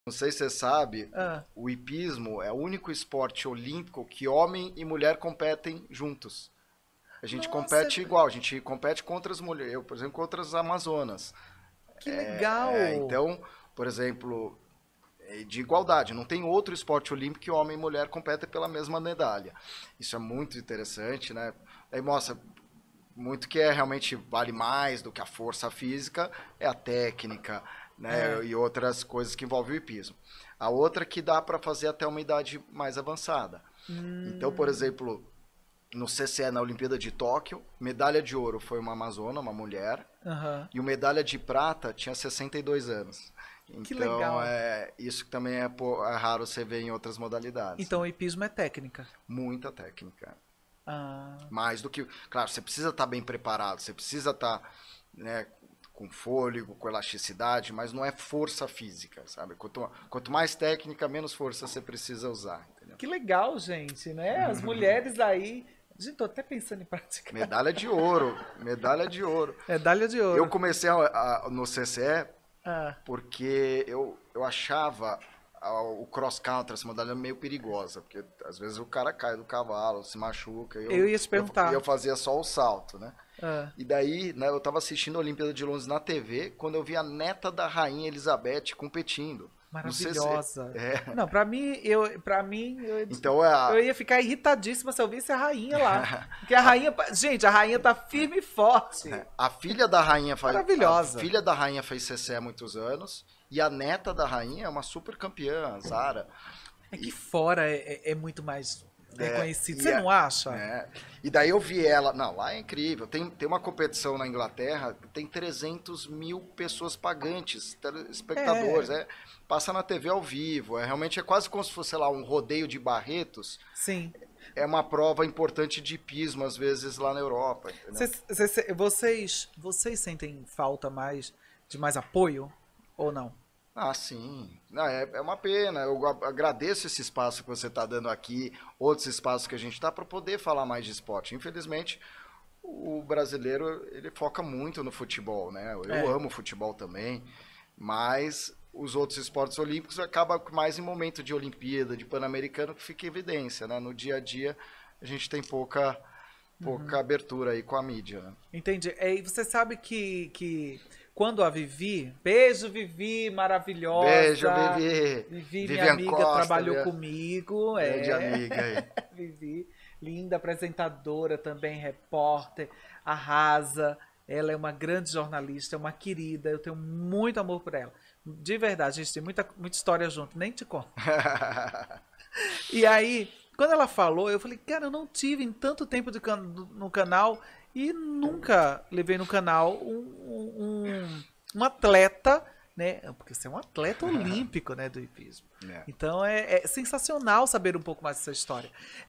Não sei se você sabe, Ah, o hipismo é o único esporte olímpico que homem e mulher competem juntos. A gente nossa, compete igual, a gente compete contra as mulheres, eu, por exemplo, contra as amazonas. que legal. Então, por exemplo, de igualdade, não tem outro esporte olímpico que homem e mulher competem pela mesma medalha. Isso é muito interessante, né? Aí mostra muito que realmente vale mais do que a força física, é a técnica, É. né, e outras coisas que envolvem o hipismo. A outra que dá para fazer até uma idade mais avançada. Então, por Hum, exemplo, no CCE, na Olimpíada de Tóquio, medalha de ouro foi uma amazona, uma mulher, aham. e o medalha de prata tinha 62 anos. Que Então, legal. isso também é raro você ver em outras modalidades. Então, o hipismo é técnica. Muita técnica. Ah, Mais do que. Claro, você precisa estar bem preparado, você precisa estar, né, com fôlego, com elasticidade, mas não é força física, sabe? Quanto mais técnica, menos força você precisa usar, entendeu? que legal, gente, né? As mulheres aí. Gente, tô até pensando em praticar. Medalha de ouro, medalha de ouro. Medalha de Eu ouro. comecei no CCE Ah, porque eu achava o cross country, essa modalidade, meio perigosa, porque às vezes o cara cai do cavalo, se machuca, eu ia te eu perguntar. fazia só o salto, né? Ah, E daí, né, eu tava assistindo a Olimpíada de Londres na TV, quando eu vi a neta da Rainha Elizabeth competindo no CC. maravilhosa. É. Não, pra mim, Então, eu ia ficar irritadíssima se eu visse a rainha lá. Porque a rainha, gente, a rainha tá firme e forte. a filha da rainha a Maravilhosa. filha da rainha fez CC há muitos anos, e a neta da rainha é uma super campeã, a Zara. É que E, fora é muito mais reconhecido. e, Você não acha? e daí eu vi ela. Não, lá é incrível. Tem uma competição na Inglaterra, tem 300 mil pessoas pagantes, É, espectadores. Passa na TV ao vivo. Realmente é quase como se fosse, sei lá, um rodeio de Barretos. sim. É uma prova importante de hipismo, às vezes, lá na Europa, entendeu? Vocês sentem falta mais de mais apoio ou não? Ah, sim. Não, é uma pena. Eu agradeço esse espaço que você está dando aqui, outros espaços que a gente está para poder falar mais de esporte. Infelizmente, o brasileiro ele foca muito no futebol, né? Eu É. amo futebol também, mas os outros esportes olímpicos acaba mais em momento de Olimpíada, de Pan-Americano que fica em evidência, né? No dia a dia a gente tem pouca abertura aí com a mídia, né? Entendi. E você sabe que quando a Vivi, beijo Vivi, Beijo, maravilhosa. Vivi. Vivi, minha Vivian amiga, Costa, trabalhou minha comigo, grande é. amiga aí. Vivi, linda apresentadora também, repórter, arrasa. Ela é uma grande jornalista, é uma querida, eu tenho muito amor por ela. De verdade, a gente tem muita história junto, nem te conto. E aí, quando ela falou, eu falei, cara, eu não tive em tanto tempo no canal e nunca levei no canal um atleta, né? Porque você é um atleta olímpico, né, do hipismo. É. Então é sensacional saber um pouco mais dessa história.